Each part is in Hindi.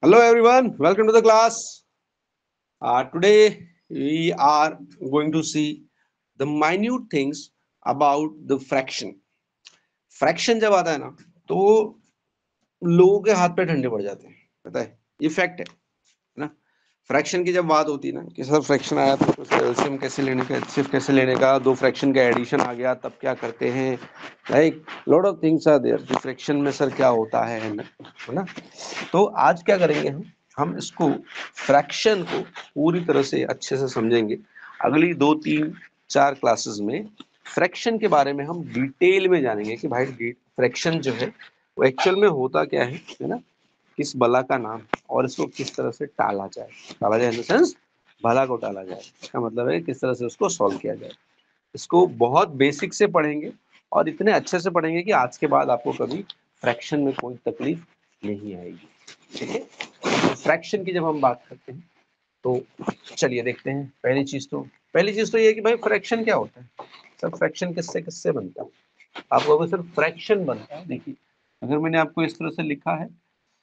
Hello everyone, welcome to the class. Today we are going to see the minute things about the fraction. Fraction जब आता है ना तो लोगों के हाथ पे ठंडे पड़ जाते हैं, पता है, ये फैक्ट है ना। फ्रैक्शन की जब बात होती है ना कि सर फ्रैक्शन आया तो उसका एलसीएम कैसे लेने का, एचसीएफ कैसे लेने का, दो फ्रैक्शन का एडिशन आ गया तब क्या करते हैं, like lot of things are there. Fraction में सर क्या होता है ना। तो आज क्या करेंगे हम इसको फ्रैक्शन को पूरी तरह से अच्छे से समझेंगे। अगली 2 3 4 क्लासेस में फ्रैक्शन के बारे में हम डिटेल में जानेंगे कि भाई फ्रैक्शन जो है वो एक्चुअल में होता क्या है ना, किस बला का नाम, और इसको किस तरह से टाला जाए इन द सेंस भला को टाला जाए। इसका मतलब है किस तरह से उसको सॉल्व किया जाए। इसको बहुत बेसिक से पढ़ेंगे और इतने अच्छे से पढ़ेंगे कि आज के बाद आपको कभी फ्रैक्शन में कोई तकलीफ नहीं आएगी। ठीक है, तो फ्रैक्शन की जब हम बात करते हैं तो चलिए देखते हैं। पहली चीज तो ये है कि भाई फ्रैक्शन क्या होता है। सर फ्रैक्शन किससे किससे बनता है, आप लोगों से सिर्फ फ्रैक्शन बनता है। देखिए, अगर मैंने आपको इस तरह से लिखा है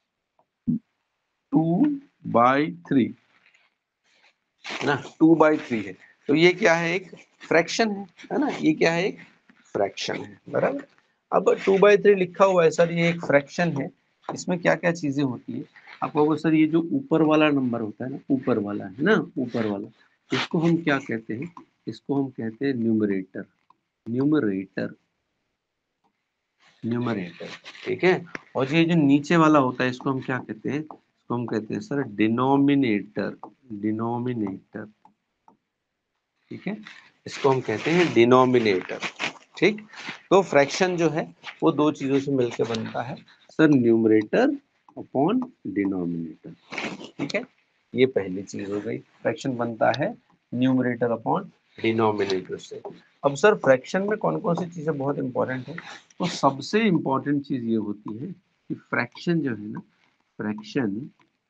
2/3 है ना, 2/3 है, तो ये क्या है, एक फ्रैक्शन है ना, ये क्या है, एक फ्रैक्शन है, बराबर। अब 2/3 लिखा हुआ है सर, ये एक फ्रैक्शन है। इसमें क्या क्या चीजें होती है आप लोगों को, सर ये जो ऊपर वाला नंबर होता है ना, ऊपर वाला है ना, ऊपर वाला, इसको हम क्या कहते हैं, इसको हम कहते हैं न्यूमरेटर। न्यूमरेटर, न्यूमरेटर, ठीक है। और ये जो नीचे वाला होता है इसको हम क्या कहते हैं, इसको हम कहते हैं सर डिनोमिनेटर। डिनोमिनेटर, ठीक है, इसको हम कहते हैं डिनोमिनेटर। ठीक, तो फ्रैक्शन जो है वो दो चीजों से मिलकर बनता है, सर न्यूमरेटर अपॉन डिनोमिनेटर। ठीक है, ये पहली चीज हो गई, फ्रैक्शन बनता है न्यूमरेटर अपॉन डिनोमिनेटर से। अब सर फ्रैक्शन में कौन कौन सी चीजें बहुत इंपॉर्टेंट है, तो सबसे इंपॉर्टेंट चीज ये होती है कि फ्रैक्शन जो है ना, fraction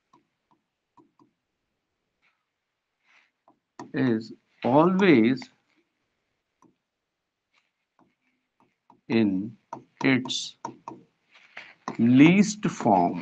is always in its least form।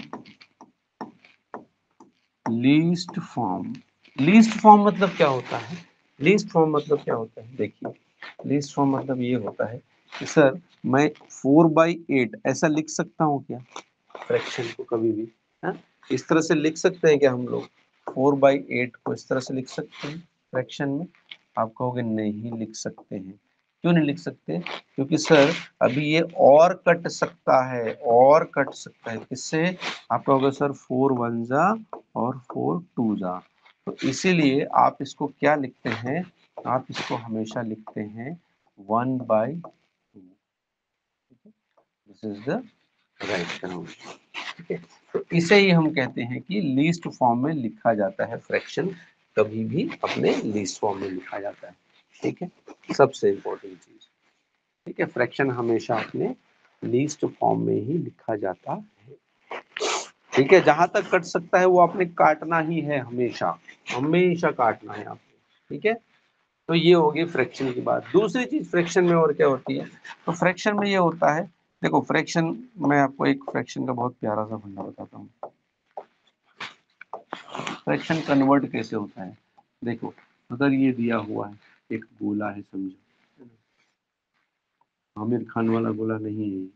Least form, least form मतलब क्या होता है, लीस्ट फॉर्म मतलब क्या होता है, देखिए लीस्ट फॉर्म मतलब ये होता है कि सर मैं 4/8 ऐसा लिख सकता हूँ क्या फ्रैक्शन को कभी भी, है इस तरह से लिख सकते हैं क्या हम लोग, 4/8 को इस तरह से लिख सकते हैं फ्रैक्शन में। आप कहोगे नहीं लिख सकते हैं, क्यों नहीं लिख सकते, क्योंकि सर अभी ये और कट सकता है, और कट सकता है किससे, आप कहोगे सर 4 1 जा और 4 2 जा, तो इसीलिए आप इसको क्या लिखते हैं, आप इसको हमेशा लिखते हैं 1/2। This is the right conversion. ठीक है, तो इसे ही हम कहते हैं कि लीस्ट फॉर्म में लिखा जाता है फ्रैक्शन, कभी भी अपने लीस्ट फॉर्म में लिखा जाता है। ठीक है, सबसे इंपॉर्टेंट चीज, ठीक है, फ्रैक्शन हमेशा अपने लीस्ट फॉर्म में ही लिखा जाता है। ठीक है, जहां तक कट सकता है वो आपने काटना ही है, हमेशा हमेशा काटना है आपने। ठीक है, तो ये होगी फ्रैक्शन की बात। दूसरी चीज फ्रैक्शन में और क्या होती है, तो फ्रैक्शन में ये होता है, देखो फ्रैक्शन, मैं आपको एक फ्रैक्शन का बहुत प्यारा सा फंडा बताता हूँ। फ्रैक्शन कन्वर्ट कैसे होता है, देखो अगर ये दिया हुआ है, एक गोला है समझो, आमिर खान वाला गोला नहीं है,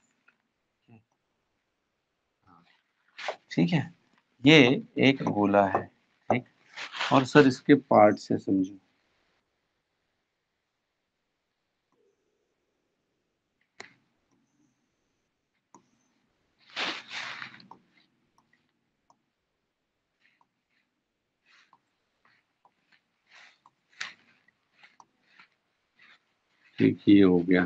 ठीक है, ये एक गोला है, ठीक, और सर इसके पार्ट्स है समझो, ठीक, ये हो गया।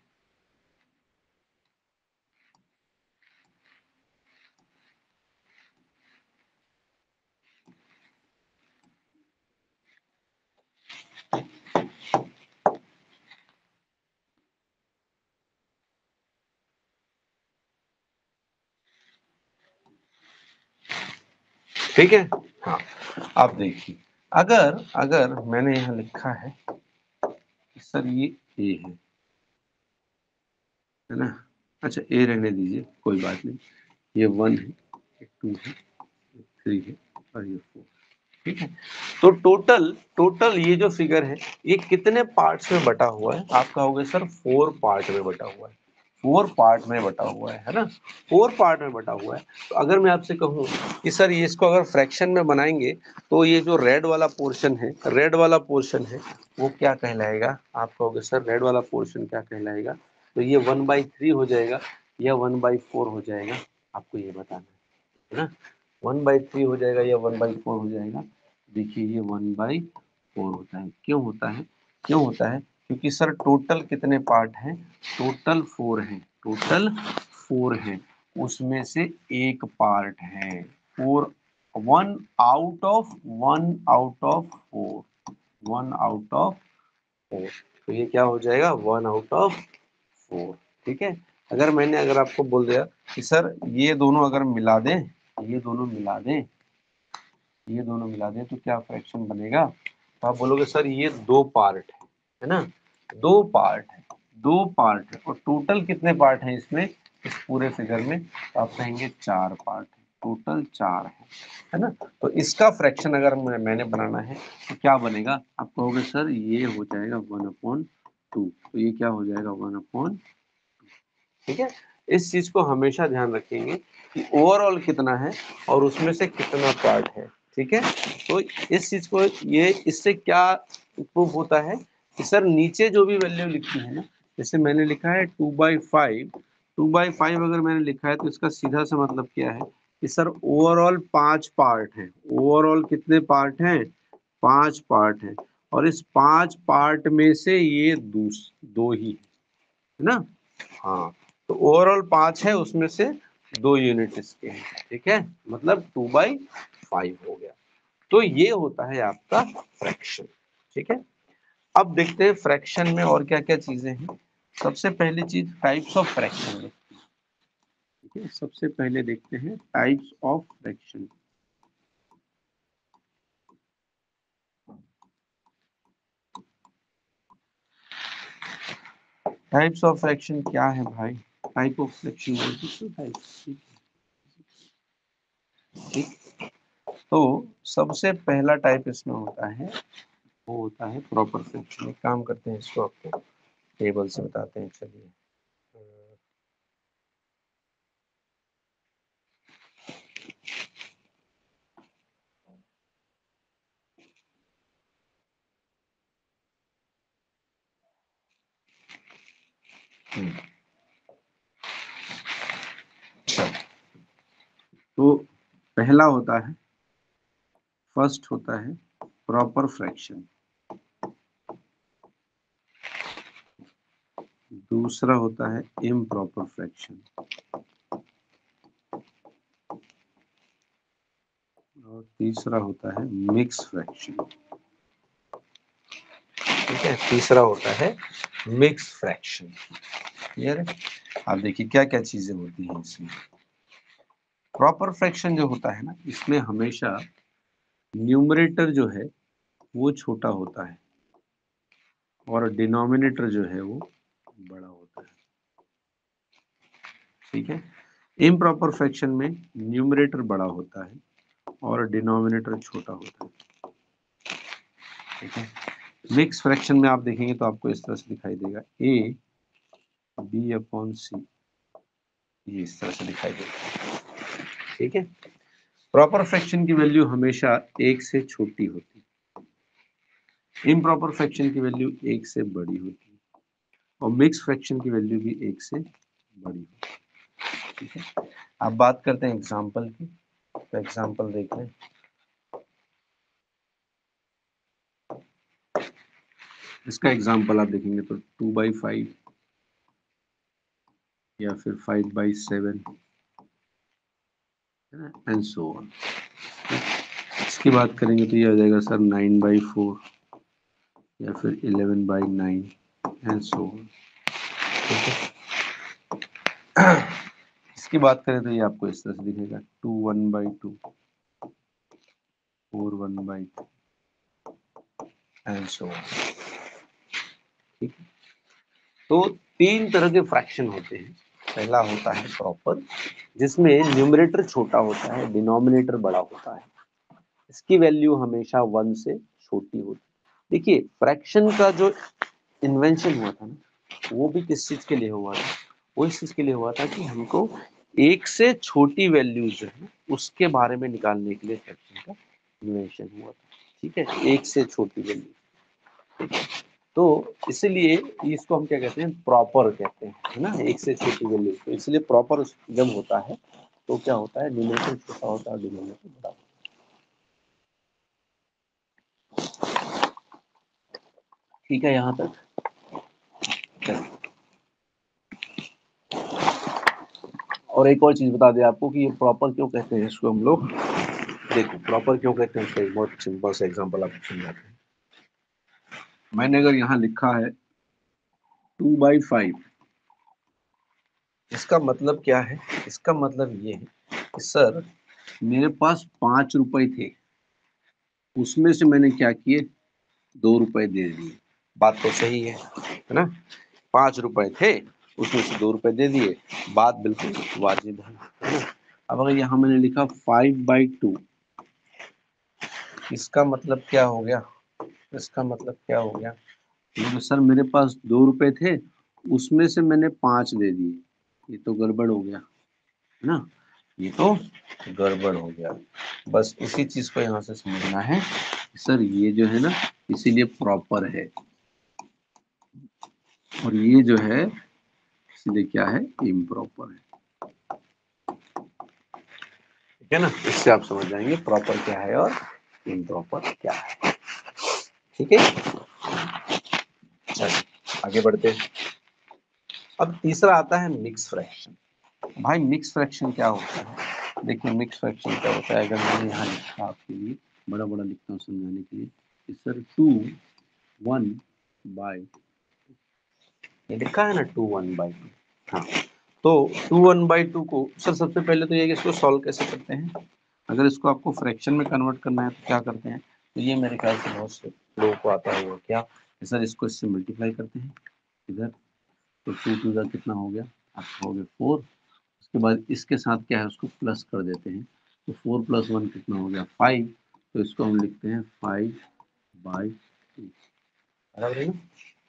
ठीक है, हाँ, आप देखिए, अगर अगर मैंने यहाँ लिखा है कि सर ये ए है ना, अच्छा ए रहने दीजिए, कोई बात नहीं, ये 1 है, ये 2 है, 3 है और ये 4, ठीक है। तो टोटल ये जो फिगर है ये कितने पार्ट्स में बटा हुआ है? आप कहोगे सर 4 पार्ट में बटा हुआ है, 4 पार्ट में बटा हुआ है ना, 4 पार्ट में बटा हुआ है। तो अगर मैं आपसे कहूं कि सर ये इसको अगर फ्रैक्शन में बनाएंगे तो ये जो रेड वाला पोर्शन है, रेड वाला पोर्शन है वो क्या कहलाएगा? आप कहोगे सर रेड वाला पोर्शन क्या कहलाएगा? तो ये 1/3 हो जाएगा या 1/4 हो जाएगा, आपको ये बताना है ना। 1/3 हो जाएगा या 1/4 हो जाएगा? देखिए ये 1/4 होता है। क्यों होता है? क्यों होता है? क्योंकि सर टोटल कितने पार्ट हैं? टोटल 4 हैं, टोटल 4 हैं, उसमें से एक पार्ट है 4, 1 आउट ऑफ 4, 1 आउट ऑफ 4। तो ये क्या हो जाएगा? 1 आउट ऑफ 4, ठीक है। अगर आपको बोल दिया कि सर ये दोनों अगर मिला दें, ये दोनों मिला दें, ये दोनों मिला दें तो क्या फ्रैक्शन बनेगा? तो आप बोलोगे सर ये 2 पार्ट है ना, 2 पार्ट है, 2 पार्ट है, और टोटल कितने पार्ट हैं इसमें, इस पूरे फिगर में? तो आप कहेंगे 4 पार्ट है, टोटल 4 है ना। तो इसका फ्रैक्शन अगर मैंने बनाना है तो क्या बनेगा? आप कहोगे सर ये हो जाएगा 1/2, तो ये क्या हो जाएगा? 1/2, ठीक है। इस चीज को हमेशा ध्यान रखेंगे कि ओवरऑल कितना है और उसमें से कितना पार्ट है, ठीक है। तो इस चीज को ये इससे क्या प्रूफ होता है कि सर नीचे जो भी वैल्यू लिखी है ना, जैसे मैंने लिखा है 2/5, 2/5 अगर मैंने लिखा है तो इसका सीधा सा मतलब क्या है कि सर ओवरऑल 5 पार्ट है। ओवरऑल कितने पार्ट हैं? 5 पार्ट है, और इस 5 पार्ट में से ये दो ही है ना। हाँ, तो ओवरऑल 5 है, उसमें से 2 यूनिट इसके हैं, ठीक है, मतलब 2/5 हो गया। तो ये होता है आपका फ्रैक्शन, ठीक है। अब देखते हैं फ्रैक्शन में और क्या क्या चीजें हैं। सबसे पहली चीज टाइप्स ऑफ फ्रैक्शन में, ठीक है। सबसे पहले देखते हैं types of fraction. Types of fraction क्या है भाई? टाइप ऑफ फ्रैक्शन ठीक। तो सबसे पहला टाइप इसमें होता है, वो होता है प्रॉपर फ्रैक्शन। एक काम करते हैं, इसको आपको टेबल से बताते हैं, चलिए। तो पहला होता है, फर्स्ट होता है प्रॉपर फ्रैक्शन, दूसरा होता है इम्प्रॉपर फ्रैक्शन, और तीसरा होता है मिक्स फ्रैक्शन, ठीक है। तीसरा होता है मिक्स फ्रैक्शन, क्लियर है। आप देखिए क्या क्या चीजें होती हैं इसमें। प्रॉपर फ्रैक्शन जो होता है ना, इसमें हमेशा न्यूमरेटर जो है वो छोटा होता है और डिनोमिनेटर जो है वो बड़ा होता है, ठीक है। इम्प्रॉपर फ्रैक्शन में न्यूमरेटर बड़ा होता है और डिनोमिनेटर छोटा होता है, ठीक है। मिक्स फ्रैक्शन में आप देखेंगे तो आपको इस तरह से दिखाई देगा, A/B/C, ये इस तरह से दिखाई देगा, ठीक है। प्रॉपर फ्रैक्शन की वैल्यू हमेशा 1 से छोटी होती है, इम्प्रॉपर फ्रैक्शन की वैल्यू 1 से बड़ी होती है, और मिक्स फ्रैक्शन की वैल्यू भी 1 से बड़ी होती है, ठीक है। अब बात करते हैं एग्जाम्पल की, तो एग्जाम्पल देख लें। इसका एग्जाम्पल आप देखेंगे तो 2/5 या फिर 5/7 एंड सो ऑन। इसकी बात करेंगे तो ये आ जाएगा सर 9/4 या फिर 11/9 एंड सो ऑन, ठीक है। इसकी बात करें तो ये आपको इस तरह से दिखेगा 2 1/2, 4 1/2 एंड सो ऑन, ठीक है। तो 3 तरह के फ्रैक्शन होते हैं, पहला होता है प्रॉपर, जिसमें न्यूमरेटर छोटा होता है, डिनोमिनेटर बड़ा होता है, इसकी वैल्यू हमेशा 1 से छोटी होती है। देखिए फ्रैक्शन का जो इन्वेंशन हुआ था ना, वो भी किस चीज के लिए हुआ था, वो इस चीज के लिए हुआ था कि हमको एक से छोटी वैल्यू जो है उसके बारे में निकालने के लिए फ्रैक्शन का इन्वेंशन हुआ था। ठीक है, एक से छोटी वैल्यू, ठीक है। तो इसीलिए इसको हम क्या कहते हैं, प्रॉपर कहते हैं, है ना, एक से छोटी वैल्यू। तो इसलिए प्रॉपर जब होता है तो क्या होता है, न्यूमरेटर छोटा होता है, डिनोमिनेटर बड़ा होता है। ठीक है यहाँ तक। और एक और चीज बता दें आपको कि ये प्रॉपर क्यों कहते हैं इसको हम लोग। देखो प्रॉपर क्यों कहते हैं, उसका एक बहुत सिंपल सा एग्जांपल आपको समझाते हैं। मैंने अगर यहाँ लिखा है 2/5, इसका मतलब क्या है, इसका मतलब ये है कि सर मेरे पास 5 रुपए थे, उसमें से मैंने क्या किए, 2 रुपए दे दिए। बात तो सही है ना, 5 रुपए थे, उसमें से 2 रुपए दे दिए, बात बिल्कुल वाजिब है ना। अब अगर यहाँ मैंने लिखा 5/2, इसका मतलब क्या हो गया, इसका मतलब क्या हो गया, तो सर मेरे पास 2 रुपए थे, उसमें से मैंने 5 दे दिए, ये तो गड़बड़ हो गया है ना, ये तो गड़बड़ हो गया। बस इसी चीज को यहाँ से समझना है, सर ये जो है ना इसीलिए प्रॉपर है, और ये जो है इसलिए क्या है, इम्प्रॉपर है। ठीक है ना, इससे आप समझ जाएंगे प्रॉपर क्या है और इम्प्रॉपर क्या है। ठीक है, चलिए आगे बढ़ते हैं। अब तीसरा आता है मिक्स फ्रैक्शन। भाई मिक्स फ्रैक्शन क्या होता है, देखिए मिक्स फ्रैक्शन क्या होता है, अगर मैंने यहाँ लिखा आपके लिए, बड़ा बड़ा लिखता हूँ समझाने के लिए कि सर 2/1, ये लिखा है ना 2/1। हाँ, तो 2/1 को सर सबसे पहले तो ये कि इसको सॉल्व कैसे करते हैं। अगर इसको आपको फ्रैक्शन में कन्वर्ट करना है तो क्या करते हैं, तो ये मेरे ख्याल से बहुत से लोगों को आता है, वो क्या, सर इसको इससे मल्टीप्लाई करते हैं इधर, तो 2 का कितना हो गया, आपका हो गया 4, उसके बाद इसके साथ क्या है उसको प्लस कर देते हैं, तो 4 + 1 कितना हो गया 5, तो इसको हम लिखते हैं 5/2, बराबर है ना,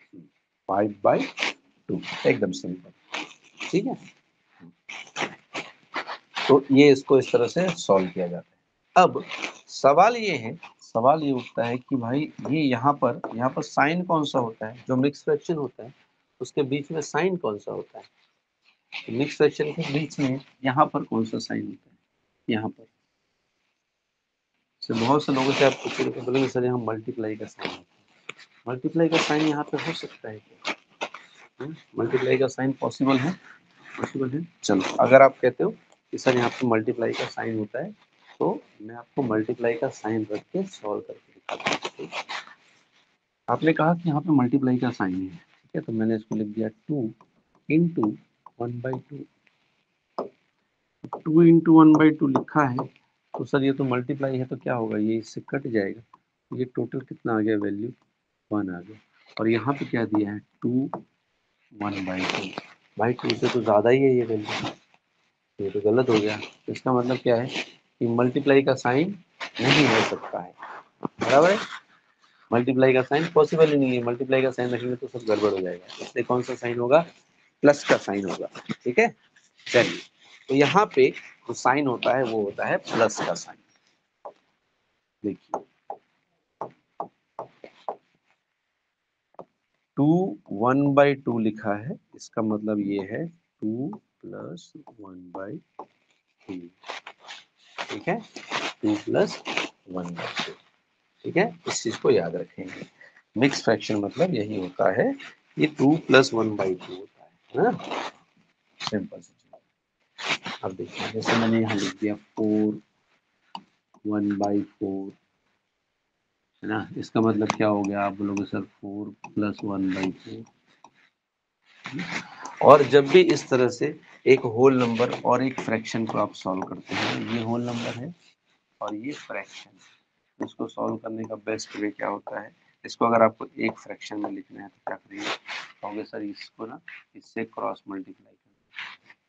5/2, एकदम सिंपल। ठीक है, तो ये इसको इस तरह से सॉल्व किया जाता है। अब सवाल ये है, सवाल ये उठता है कि भाई ये यहाँ पर साइन कौन सा होता है, जो मिक्स फ्रैक्शन होता है उसके बीच में साइन कौन सा होता है, तो मिक्स फ्रैक्शन के बीच में यहाँ पर कौन सा साइन होता है, यहाँ पर से बहुत से लोगों से आप पूछेंगे तो बोलेंगे सर यहाँ मल्टीप्लाई का साइन होता है, मल्टीप्लाई का साइन यहाँ पे हो सकता है क्या, मल्टीप्लाई का साइन पॉसिबल है, पॉसिबल है। चलो अगर आप कहते हो कि सर यहाँ पे मल्टीप्लाई का साइन होता है, तो मैं आपको मल्टीप्लाई का साइन रख के सॉल्व करके दिखाता हूँ। आपने कहा कि यहाँ पे मल्टीप्लाई का साइन है, ठीक है, तो मैंने इसको लिख दिया 2 × 1/2, 2 × 1/2 लिखा है, तो सर ये तो मल्टीप्लाई है तो क्या होगा, ये इससे कट जाएगा, ये टोटल कितना आ गया, वैल्यू 1 आ गया, और यहाँ पे क्या दिया है 2/1/2, भाई 2 से तो ज़्यादा ही है ये वैल्यू, ये तो गलत हो गया। तो इसका मतलब क्या है कि मल्टीप्लाई का साइन नहीं हो सकता है, बराबर है, मल्टीप्लाई का साइन पॉसिबल ही नहीं है, मल्टीप्लाई का साइन रखेंगे तो सब गड़बड़ हो जाएगा, इसलिए कौन सा साइन होगा, प्लस का साइन होगा। ठीक है, चलिए, तो यहाँ पे जो साइन होता है वो होता है प्लस का साइन। देखिए 2/1/2 लिखा है, इसका मतलब ये है 2 + 1/2, ठीक है, 2 + 1/2, ठीक है, इस चीज को याद रखेंगे। मिक्स फ्रैक्शन मतलब यही होता है, ये 2 + 1/2 होता है ना, सिंपल सी चीज। अब देखिए जैसे मैंने यहाँ लिख दिया 4/1/4, है ना, इसका मतलब क्या हो गया, आप बोलोगे सर 4 + 1/4, और जब भी इस तरह से एक होल नंबर और एक फ्रैक्शन को आप सॉल्व करते हैं, ये होल नंबर है और ये फ्रैक्शन, इसको सॉल्व करने का बेस्ट वे क्या होता है, इसको अगर आपको एक फ्रैक्शन में लिखना है तो क्या करिए, कहोगे सर इसको ना इससे क्रॉस मल्टीप्लाई करें,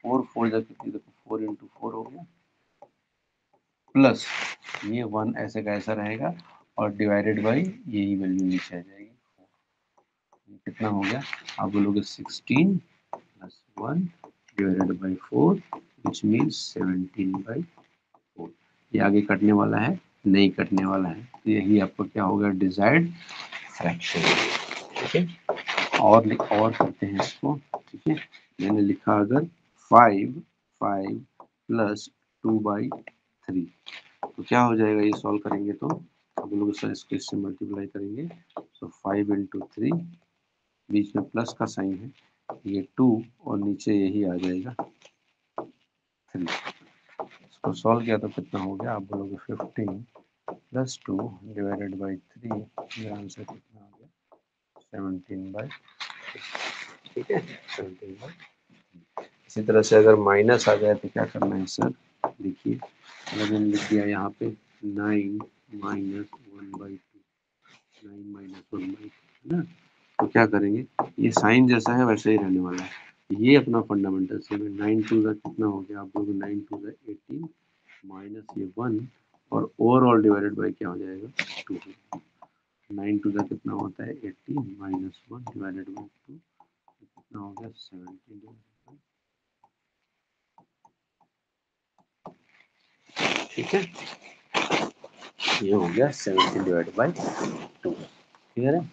4 4 जा कितनी, देखो 4 इंटू 4 हो गया, प्लस ये 1 ऐसे का ऐसा रहेगा और डिवाइडेड बाई यही वैल्यू नीचे आ जाएगी, ये कितना हो गया, आप बोलोगे 16 plus 1 divided by 4 which means 17/4। ये आगे कटने वाला है, नहीं कटने वाला है, तो यही आपको क्या होगा, डिजायर्ड फ्रैक्शन। ठीक है, और करते हैं इसको। ठीक है, मैंने लिखा अगर 5 प्लस 2/3, तो क्या हो जाएगा, ये सॉल्व करेंगे तो आप लोग सर इसको इससे मल्टीप्लाई करेंगे, तो 5 इंटू 3, बीच में प्लस का साइन है, ये 2 और नीचे यही आ जाएगा 3। इसको सॉल्व किया तो कितना हो गया, आप बोलोगे 15 प्लस 2 डिवाइडेड बाई 3, ये आंसर कितना हो गया, 17/। ठीक है, 17/। इसी तरह से अगर माइनस आ जाए तो क्या करना है सर, देखिए अगर मैंने लिख दिया यहाँ पे 9 माइनस 1/2, 9 माइनस 1/2 है ना, तो क्या करेंगे, ये साइन जैसा है वैसे ही रहने वाला है, ये अपना फंडामेंटल सेम है। 9 टू का कितना हो गया, आप लोग 9 टू का 18 माइनस ये 1 और ओवरऑल डिवाइडेड बाई क्या हो जाएगा, 2। 9 टू का कितना होता है 18 माइनस 1 डिवाइडेड बाई 2, कितना हो गया 17। ठीक है, ये हो गया 17/2। क्लियर है।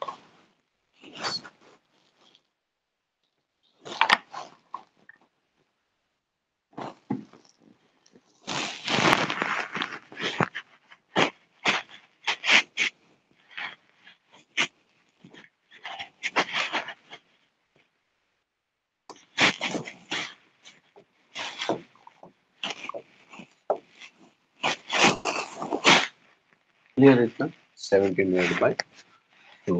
क्लियर है इतना, 17/2।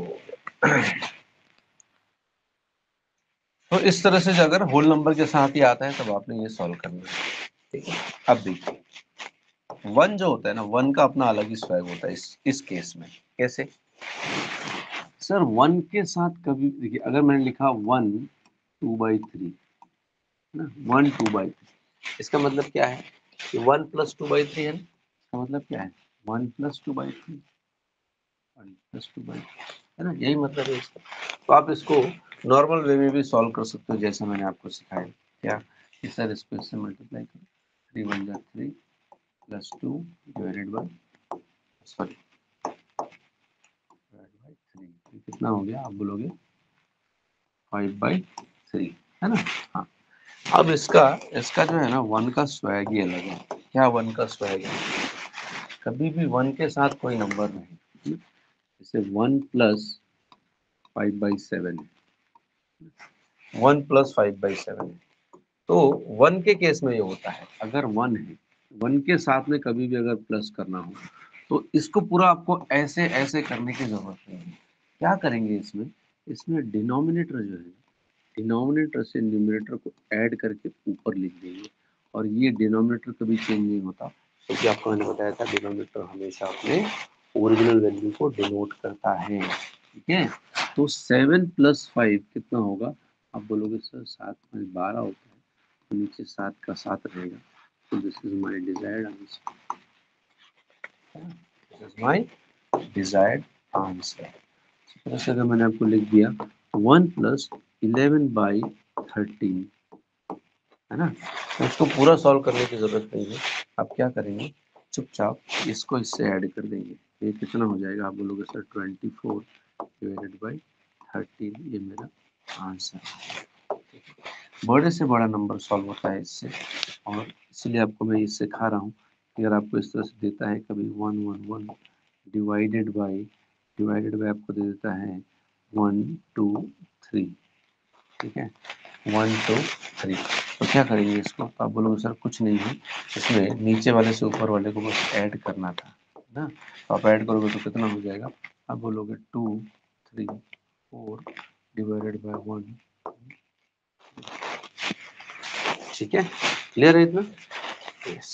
तो इस तरह से अगर होल नंबर के साथ ही आता है तब आपने ये सॉल्व करना है। ठीक है, अब देखिए 1 जो होता है ना, 1 का अपना अलग ही स्वैग होता है इस केस में। कैसे सर, 1 के साथ कभी देखिए, अगर मैंने लिखा 1 2/3 ना, 1 2/3, इसका मतलब क्या है कि 1 प्लस 2/3 है ना, इसका मतलब क्या है 1 प्लस 2/3, 1 प्लस 2/3 है ना, यही मतलब है इसका। तो आप इसको नॉर्मल वे में भी सॉल्व कर सकते हो, जैसे मैंने आपको सिखाया। क्या कि सर इसको इससे मल्टीप्लाई करो, 3 1 जा 3 plus 2 divided by, sorry divided by 3, कितना हो गया, आप बोलोगे 5/3 है ना। हाँ, अब इसका इसका जो है ना 1 का स्वैग ही अलग है। क्या 1 का स्वैग है, कभी भी 1 के साथ कोई नंबर नहीं, जैसे 1 प्लस 5/7 है, 1 प्लस 5/7 है। तो 1 के केस में ये होता है, अगर 1 है, 1 के साथ में कभी भी अगर प्लस करना हो तो इसको पूरा आपको ऐसे ऐसे करने की जरूरत नहीं है। क्या करेंगे इसमें, इसमें डिनोमिनेटर जो है, डिनोमिनेटर से न्यूमरेटर को ऐड करके ऊपर लिख देंगे, और ये डिनोमिनेटर कभी चेंज नहीं होता, क्योंकि आपको मैंने बताया था डिनोमिनेटर हमेशा अपने ओरिजिनल वैल्यू को डिनोट करता है। ठीक है, तो 7 प्लस 5 कितना होगा, आप बोलोगे सर 7 में 12 होता है, तो नीचे 7 का 7 रहेगा, तो this is my desired answer, this is my desired answer. जैसे अगर मैंने आपको लिख दिया 1 प्लस 11/13 है ना, तो इसको पूरा सॉल्व करने की जरूरत नहीं है। आप क्या करेंगे, चुपचाप इसको इससे ऐड कर देंगे, ये कितना हो जाएगा, आप बोलोगे सर 24 डिवाइडेड बाई 13, ये मेरा आंसर है। बड़े से बड़ा नंबर सॉल्व होता है इससे, और इसलिए आपको मैं ये सिखा रहा हूँ कि अगर आपको इस तरह से देता है कभी 1 1 1 डिवाइडेड बाई आपको दे देता है 1 2 3, ठीक है 1 2 3, तो क्या करेंगे इसको, तो आप बोलोगे सर कुछ नहीं है, इसमें नीचे वाले से ऊपर वाले को बस ऐड करना था ना, तो आप ऐड करोगे तो कितना हो जाएगा, आप बोलोगे 2 3 4 डिवाइडेड बाय 1। ठीक है, क्लियर है इतना, यस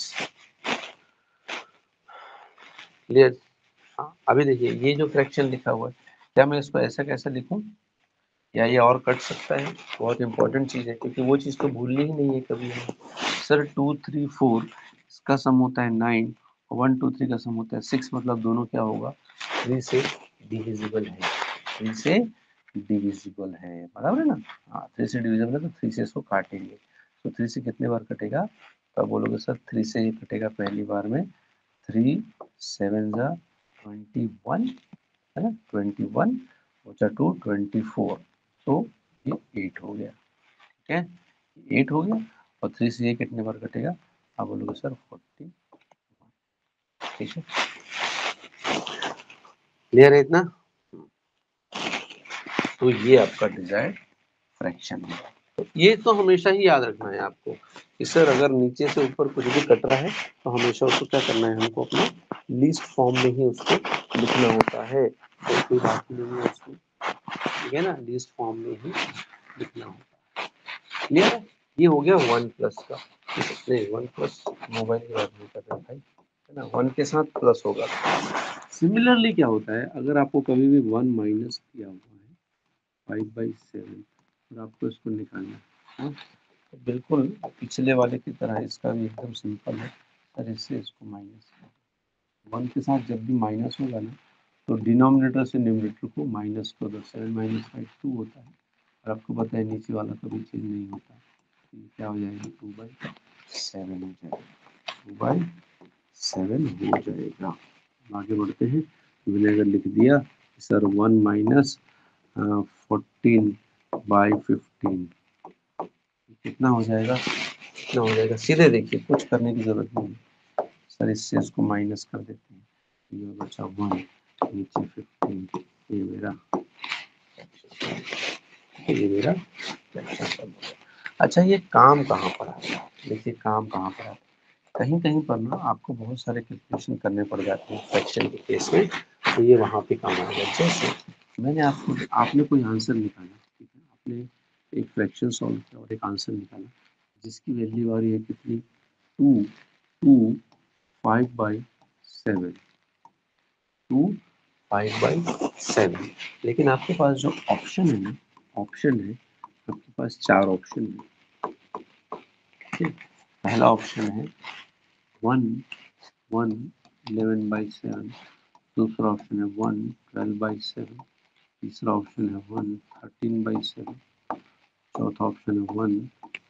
क्लियर। हाँ, अभी देखिए ये जो फ्रैक्शन लिखा हुआ है, क्या मैं इसको ऐसा कैसे लिखूं, या ये और कट सकता है, बहुत इंपॉर्टेंट चीज है क्योंकि वो चीज तो भूलनी ही नहीं है कभी हमें। सर 2 3 4 इसका सम होता है 9 और 1 2 3 का सम होता है 6, मतलब दोनों क्या होगा, 3 से डिविजिबल है, 3 से डिविजिबल है, बराबर है ना। हाँ 3 से डिविजिबल है तो 3 से इसको काटेंगे, तो 3 से कितने बार कटेगा, तो आप बोलोगे सर 3 से ये कटेगा पहली बार में, 3 7 जा 21 है ना, 21 बचा 2 24, तो ये 8 हो गया, ठीक है, 8 हो गया। और 3 से ये कितने बार कटेगा, आप बोलोगे सर 40, ठीक है, क्लियर है इतना। तो ये आपका डिजायर्ड फ्रैक्शन है। तो ये तो हमेशा ही याद रखना है आपको कि सर अगर नीचे से ऊपर कुछ भी कट रहा है तो हमेशा उसको क्या करना है, हमको अपने लीस्ट फॉर्म में ही उसको लिखना होता है, तो कोई बात नहीं है उसमें, ठीक है ना, लीस्ट फॉर्म में ही लिखना होता है, क्लियर है। ये हो गया 1 प्लस का, नहीं 1 प्लस मोबाइल की बात नहीं कर रहे भाई, है ना, 1 के साथ प्लस होगा। सिमिलरली क्या होता है, अगर आपको कभी भी 1 माइनस किया हुआ है 5/7 और आपको इसको निकालना है, हाँ, तो बिल्कुल पिछले वाले की तरह इसका भी एकदम सिंपल है सर, इससे इसको माइनस, 1 के साथ जब भी माइनस होगा ना तो डिनोमिनेटर से न्यूमरेटर को माइनस कर दो, 7 माइनस 5 2 होता है, और आपको पता है नीचे वाला कभी चेंज नहीं होता, तो ये क्या हो जाएगा 2/7 हो जाएगा, 2/7 हो जाएगा। आगे बढ़ते हैं, मैंने अगर लिख दिया सर 1 माइनस 14/15 कितना हो जाएगा, कितना हो जाएगा, सीधे देखिए कुछ करने की जरूरत नहीं है सर, इससे इसको माइनस कर देते हैं, ये बचा 1 नीचे 15, ये मेरा फ्रैक्शन। अच्छा ये काम कहाँ पर आता है, देखिए काम कहाँ पर आता है, कहीं कहीं पर ना आपको बहुत सारे कैलकुलेशन करने पड़ जाते हैं फ्रैक्शन के केस में, तो ये वहाँ पे काम आएगा। जैसे मैंने आपने कोई आंसर निकाला, ठीक है, आपने एक फ्रैक्शन सॉल्व किया और एक आंसर निकाला जिसकी वैल्यू आ रही है कितनी, 2 5/7, 2 5/7, लेकिन आपके पास जो ऑप्शन है ना, ऑप्शन है आपके पास 4 ऑप्शन है, ठीक, पहला ऑप्शन है 1 1 11/7, दूसरा ऑप्शन है 1 12/7, तीसरा ऑप्शन है 1 13/7, चौथा ऑप्शन है 1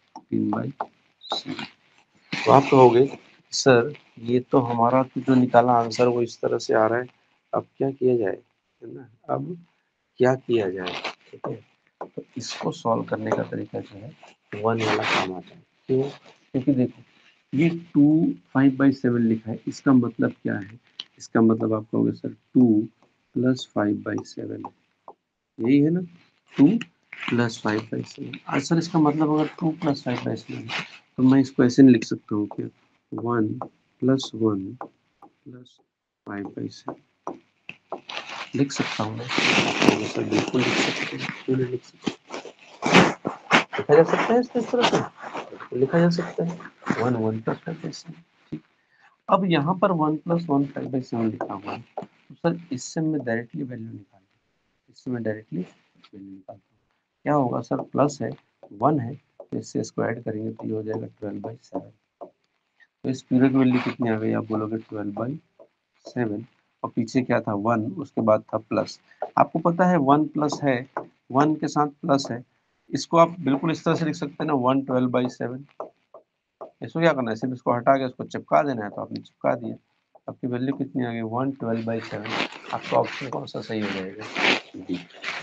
15/7। तो आप कहोगे सर ये तो हमारा तो जो निकाला आंसर वो इस तरह से आ रहा है, अब क्या किया जाए, है ना, अब क्या किया जाए, ठीक है, तो इसको सॉल्व करने का तरीका जो है 1 वाला काम आता है, क्यों, क्योंकि देखो ये 2 5/7 लिखा है, इसका मतलब क्या है, इसका मतलब आप कहोगे सर 2 + 5/7, यही है ना, 2 + 5/7, सर इसका मतलब अगर 2 + 5/7 तो मैं इसको ऐसे नहीं लिख सकता हूँ क्या, 1 + 1 + 5/7 लिख सकता हूँ मैं, तो सर बिल्कुल लिख सकते हैं, क्यों नहीं लिख सकते, लिखा जा सकता है इस तरह से, बिल्कुल लिखा जा सकता है, 1 1 + 5/7, ठीक। अब यहाँ पर 1 + 1 5/7 लिखा हुआ है, तो सर इससे मैं डायरेक्टली वैल्यू निकाल, इससे मैं डायरेक्टली वैल्यू निकालता हूँ, क्या होगा सर, प्लस है 1 है तो इससे इसको ऐड करेंगे तो ये हो जाएगा 12/7, तो इस पीरियड की वैल्यू कितनी आ गई, आप बोलोगे 12/7, और पीछे क्या था 1, उसके बाद था प्लस, आपको पता है 1 प्लस है, 1 के साथ प्लस है, इसको आप बिल्कुल इस तरह से लिख सकते हैं ना 1 12/7, इसको क्या करना है, सिर्फ इसको हटा के उसको चिपका देना है, तो आपने चिपका दिया, आपकी वैल्यू कितनी आ गई 1 12/7, आपका ऑप्शन कौन सा सही हो जाएगा, डी।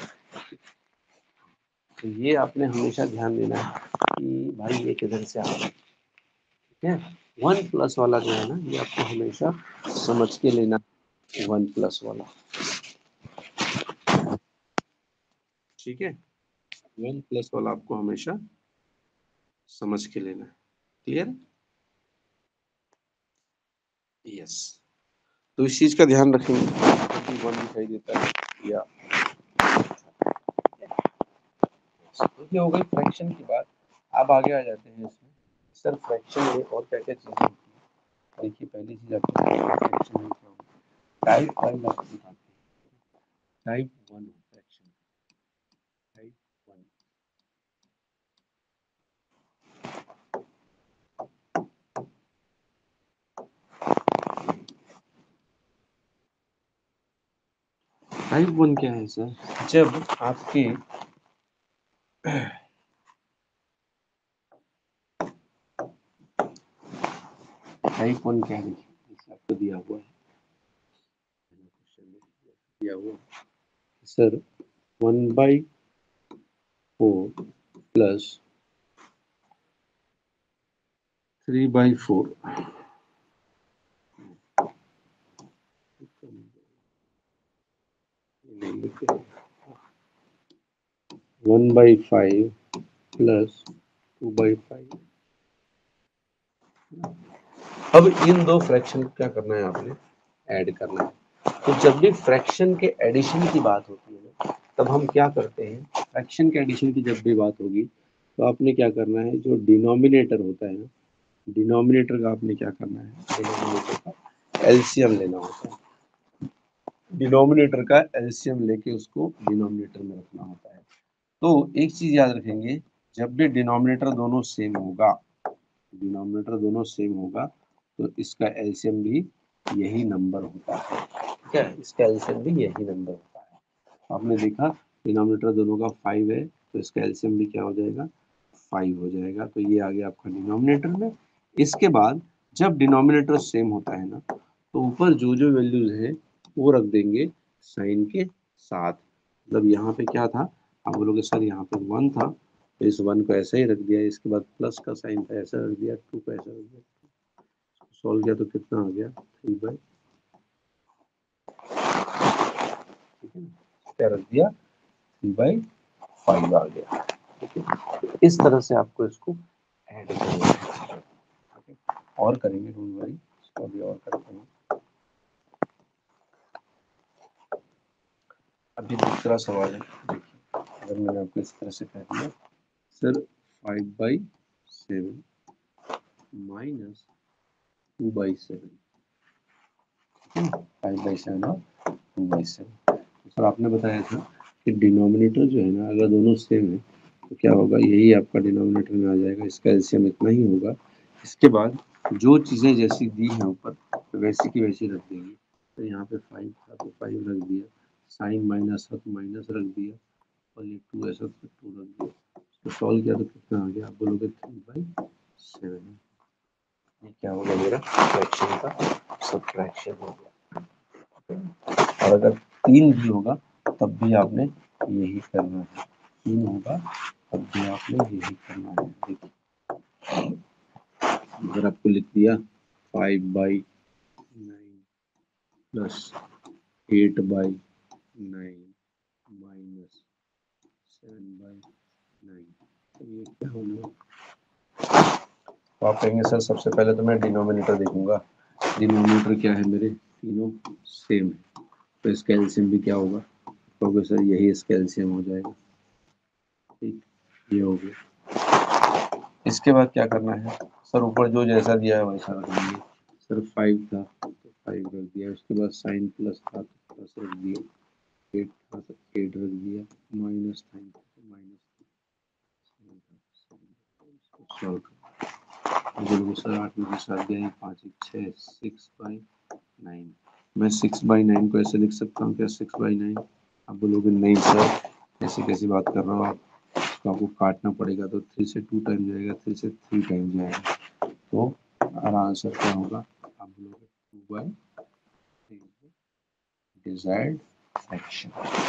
तो ये आपने हमेशा ध्यान देना है कि भाई ये किधर से आ रहा है, ठीक है, 1 प्लस वाला जो है ना ये आपको हमेशा समझ के लेना, 1 प्लस वाला, ठीक है, 1 प्लस वाला आपको हमेशा समझ के लेना है, क्लियर, यस। तो इस चीज का ध्यान रखेंगे, 1 दिखाई देता है या, तो ये हो गई फ्रैक्शन की बात। अब आगे आ जाते हैं इसमें, सर फ्रैक्शन में और क्या क्या चीजें होती है, देखिए पहली चीज आपको फ्रैक्शन में क्या होगा, टाइप 1 आपको दिखाते हैं, टाइप 1 फ्रैक्शन, टाइप टाइप 1 क्या है सर? जब आपके टाइप 1 क्या है, जैसे आपको दिया हुआ है, दिया हुआ सर 1/4 प्लस 3/4 1/5 प्लस 2/5। अब इन दो फ्रैक्शन को क्या करना है, आपने ऐड करना है। तो जब भी फ्रैक्शन के एडिशन की बात होती है ना, तब हम क्या करते हैं, फ्रैक्शन के एडिशन की जब भी बात होगी तो आपने क्या करना है, जो डिनोमिनेटर होता है ना, डिनोमिनेटर का आपने क्या करना है, डिनोमिनेटर का एलसीएम लेना होता है। डिनोमिनेटर का एलसीएम लेके उसको डिनोमिनेटर में रखना होता है। तो एक चीज याद रखेंगे, जब भी डिनोमिनेटर दोनों सेम होगा, डिनोमिनेटर दोनों सेम होगा, तो इसका एलसीएम भी यही नंबर होता है। ठीक है, इसका एलसीएम भी यही नंबर होता है। आपने देखा डिनोमिनेटर दोनों का 5 है, तो इसका एलसीएम भी क्या हो जाएगा, 5 हो जाएगा। तो ये आ गया आपका डिनोमिनेटर में। इसके बाद जब डिनोमिनेटर सेम होता है ना, तो ऊपर जो जो वैल्यूज है वो रख देंगे साइन के साथ। मतलब यहाँ पे क्या था, आप बोलोगे सर यहाँ पे 1 था, तो इस 1 को ऐसे ही रख दिया, इसके बाद प्लस का साइन था ऐसा रख दिया, 2 को ऐसा रख दिया। सॉल्व किया तो कितना आ गया, 3/, ठीक है ना, क्या रख दिया, 3/5 आ गया। ठीक है, इस तरह से आपको इसको ऐड करना है। और करेंगे, डोंट वरी, इसको अभी और करते हैं। अभी दूसरा सवाल है, देखिए अगर मैंने आपको इस तरह से कह दिया सर 5/7 माइनस 2/7, 5/7 और 2/7। सर आपने बताया था कि डिनोमिनेटर जो है ना, अगर दोनों सेम है तो क्या होगा, यही आपका डिनोमिनेटर में आ जाएगा, इसका एलसीएम इतना ही होगा। इसके बाद जो चीज़ें जैसी दी हैं ऊपर, तो वैसी की वैसी रख देंगे। तो यहाँ पे 5 था तो 5 रख दिया, साइन माइनस था तो माइनस रख दिया, और ये 2 ऐसा तो 2 रख दिया। तो सॉल्व किया तो कितना आ गया, आप बोलोगे 3/7। ये क्या होगा, मेरा फ्रैक्शन का सबट्रैक्शन हो गया। और अगर 3 भी होगा तब भी आपने यही करना है, 3 होगा तब भी आपने यही करना है। देखिए अगर आपको लिख दिया 5/9 प्लस 8/9 माइनस 7/9, तो ये क्या होगा, तो आप कहेंगे सर सबसे पहले तो मैं डिनोमिनेटर देखूंगा, डिनोमिनेटर क्या है मेरे, तीनों सेम है, तो इसका एलसीएम भी क्या होगा, तो सर यही इसका एलसीएम हो जाएगा। ठीक, ये हो गया। इसके बाद क्या करना है, सर ऊपर जो जैसा दिया है वैसा रख देंगे। सर 5 था तो 5 रख दिया, उसके बाद साइन प्लस था तो प्लस रख दिया, 8 था तो 8 रख दिया, माइनस था तो माइनस, सॉल्व कर सर 8 में से 7 गया, 5 1 6, 6/9। मैं 6/9 को ऐसे लिख सकता हूँ क्या, 6/9? आप बोलोगे नहीं सर ऐसी कैसी बात कर रहे हो आप, तो आपको काटना पड़ेगा, तो 3 से 2 टाइम जाएगा, 3 से 3 टाइम जाएगा, तो हमारा आंसर क्या होगा, आप बोलोगे 2/3 डिजायर्ड फ्रैक्शन।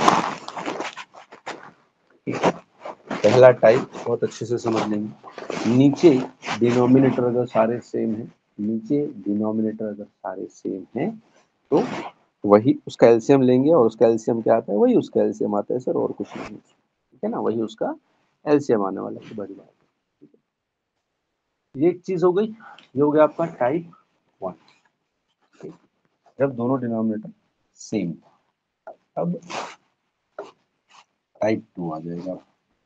पहला टाइप बहुत अच्छे से समझ लेंगे, नीचे डिनोमिनेटर अगर सारे सेम है, नीचे डिनोमिनेटर अगर सारे सेम हैं तो वही उसका एलसीएम लेंगे, और उसका एलसीएम क्या आता है, वही उसका एलसीएम आता है सर, और कुछ नहीं, ठीक है ना, वही उसका एलसीएम आने वाला है, बड़ी बात है। ये एक चीज हो गई, ये हो गया आपका टाइप 1, जब दोनों डिनोमिनेटर सेम। अब टाइप 2 आ जाएगा।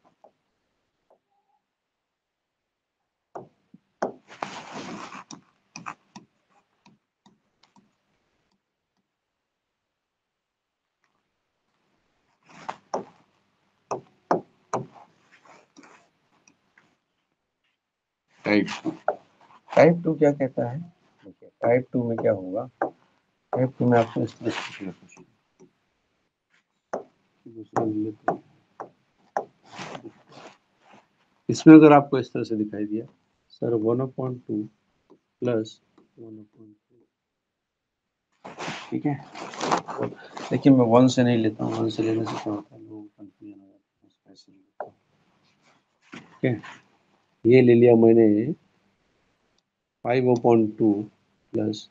टाइप 2 क्या कहता है, देखिए टाइप 2 में क्या होगा, टाइप 2 में आपको इस तरह से पूछेगा, दूसरा ले लेते हैं। इसमें अगर आपको इस तरह से दिखाई दिया सर 1/2 प्लस 1/3, ठीक है। लेकिन मैं 1 से नहीं लेता हूँ, 1 से लेने से क्या होता है, लोग कंफ्यूजन हो जाते हैं, ऐसे लेता हूँ। ठीक है, ये ले लिया मैंने 5/2 प्लस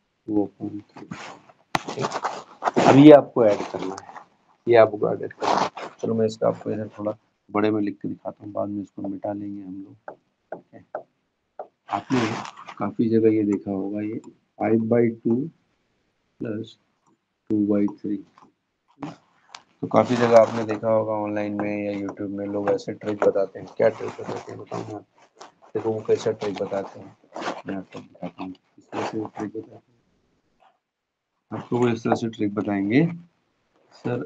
2/3। अब ये आपको ऐड करना है, ये आपको ऐड करना है। चलो मैं इसका आपको इधर थोड़ा बड़े में लिख के दिखाता हूँ, बाद में इसको मिटा लेंगे हम लोग। ठीक है, आपने काफी जगह ये देखा होगा, ये 5/2 प्लस 2/3। तो काफी जगह आपने देखा होगा ऑनलाइन में या यूट्यूब में, लोग ऐसे ट्रिक बताते हैं। क्या ट्रिक बताते हैं बताऊँ मैं? देखो वो कैसा ट्रिक बताते हैं, मैं आपको दिखाता हूँ। इस तरह से वो ट्रिक बताते हैं आपको, वो इस तरह से ट्रिक बताएंगे सर